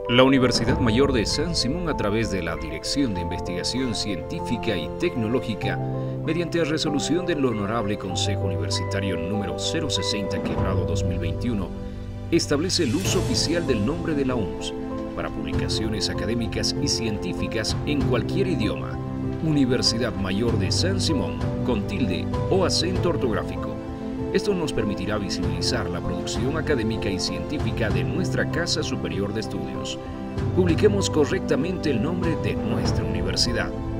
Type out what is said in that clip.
La Universidad Mayor de San Simón, a través de la Dirección de Investigación Científica y Tecnológica, mediante resolución del Honorable Consejo Universitario número 060/2021, establece el uso oficial del nombre de la UMS para publicaciones académicas y científicas en cualquier idioma. Universidad Mayor de San Simón, con tilde o acento ortográfico. Esto nos permitirá visibilizar la producción académica y científica de nuestra Casa Superior de Estudios. Publiquemos correctamente el nombre de nuestra universidad.